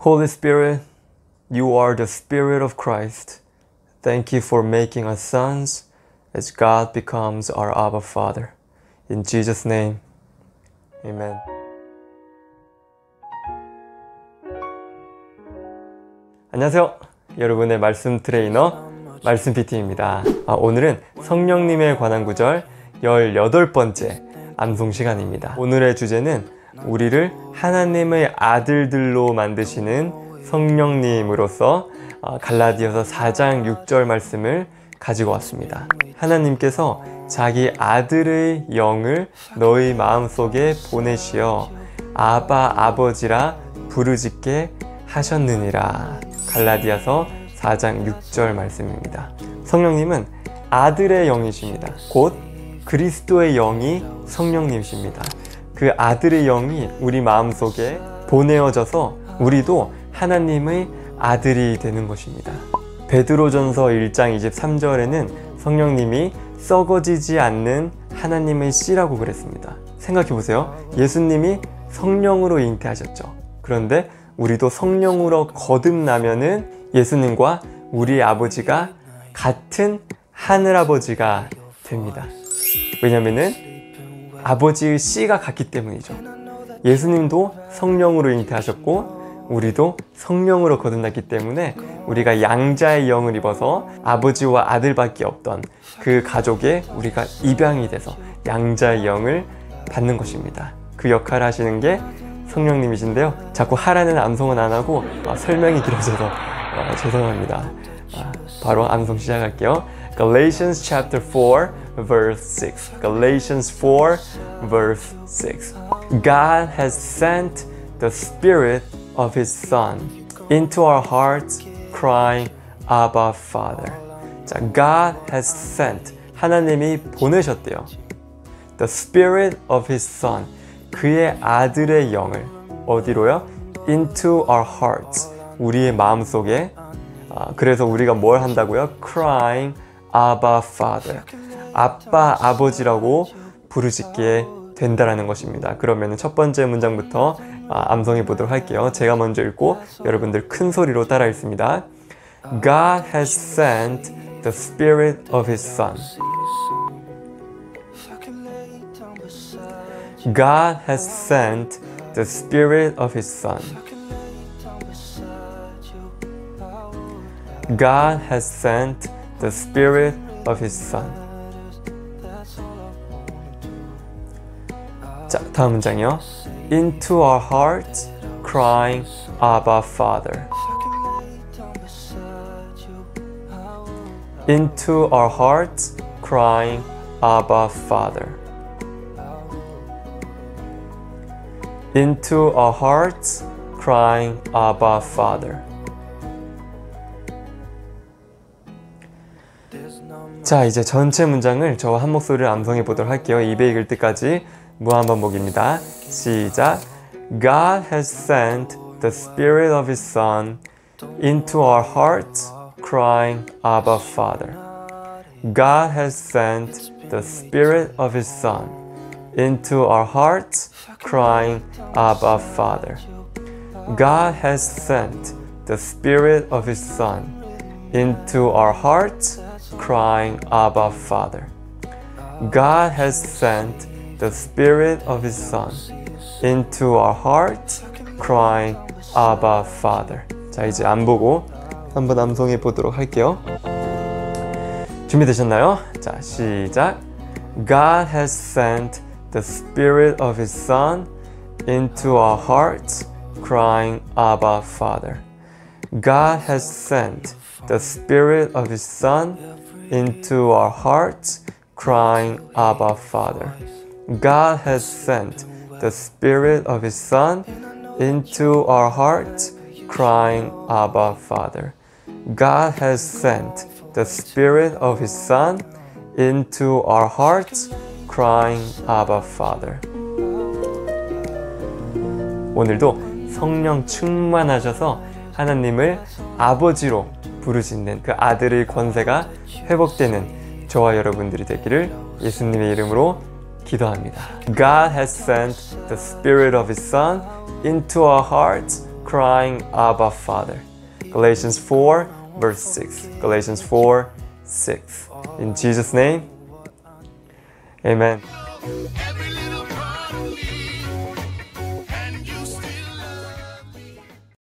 Holy Spirit, you are the Spirit of Christ. Thank you for making us sons as God becomes our Abba Father. In Jesus' name, Amen. 안녕하세요. 여러분의 말씀 트레이너 말씀 PT입니다. 오늘은 성령님에 관한 구절 18번째 암송 시간입니다. 오늘의 주제는 우리를 하나님의 아들들로 만드시는 성령님으로서 갈라디아서 4장 6절 말씀을 가지고 왔습니다. 하나님께서 자기 아들의 영을 너희 마음속에 보내시어 아바 아버지라 부르짖게 하셨느니라. 갈라디아서 4장 6절 말씀입니다. 성령님은 아들의 영이십니다. 곧 그리스도의 영이 성령님이십니다. 그 아들의 영이 우리 마음속에 보내어져서 우리도 하나님의 아들이 되는 것입니다. 베드로전서 1장 23절에는 성령님이 썩어지지 않는 하나님의 씨라고 그랬습니다. 생각해보세요. 예수님이 성령으로 잉태하셨죠. 그런데 우리도 성령으로 거듭나면은 예수님과 우리 아버지가 같은 하늘아버지가 됩니다. 왜냐면은 아버지의 씨가 같기 때문이죠. 예수님도 성령으로 잉태하셨고 우리도 성령으로 거듭났기 때문에 우리가 양자의 영을 입어서 아버지와 아들밖에 없던 그 가족에 우리가 입양이 돼서 양자의 영을 받는 것입니다. 그 역할을 하시는 게 성령님이신데요. 자꾸 하라는 암송은 안 하고 설명이 길어져서 죄송합니다. 바로 암송 시작할게요. Galatians chapter 4 verse 6. Galatians 4 verse 6. God has sent the Spirit of His Son into our hearts, crying, Abba, Father. 자, God has sent. 하나님이 보내셨대요. The Spirit of His Son. 그의 아들의 영을 어디로요? Into our hearts. 우리의 마음속에. 그래서 우리가 뭘 한다고요? Crying, Abba, Father. 아빠, 아버지라고 부르짖게 된다라는 것입니다. 그러면 첫 번째 문장부터 암송해 보도록 할게요. 제가 먼저 읽고 여러분들 큰 소리로 따라 읽습니다. God has sent the Spirit of His Son. God has sent the Spirit of His Son. God has sent the Spirit of His Son. 자, 다음 문장이요. Into our hearts, crying, Abba, Father. Into our hearts, crying, Abba, Father. Into our hearts, crying, Abba, Father. 자, 이제 전체 문장을 저와 한 목소리로 암송해 보도록 할게요. 입에 익을 때까지 무한반복입니다. 시작. God has sent the Spirit of His Son into our hearts, crying, Abba, Father. God has sent the Spirit of His Son into our hearts, crying, Abba, Father. God has sent the Spirit of His Son into our hearts, crying, Abba, Father. God has sent the Spirit of His Son into our hearts, crying, Abba, Father. 자, 이제 안 보고 한번 암송해 보도록 할게요. 준비되셨나요? 자, 시작. God has sent the Spirit of His Son into our hearts, crying, Abba, Father. God has sent the Spirit of His Son into our hearts, crying, Abba, Father. God has sent the Spirit of His Son into our hearts, crying, Abba, Father. God has sent the Spirit of His Son into our hearts, crying, Abba, Father. 오늘도 성령 충만하셔서 하나님을 아버지로 부르짖는 그 아들의 권세가 회복되는 저와 여러분들이 되기를 예수님의 이름으로 기도합니다. God has sent the Spirit of His Son into our hearts, crying, Abba, Father. Galatians 4, verse 6. Galatians 4, 6. In Jesus' name, amen.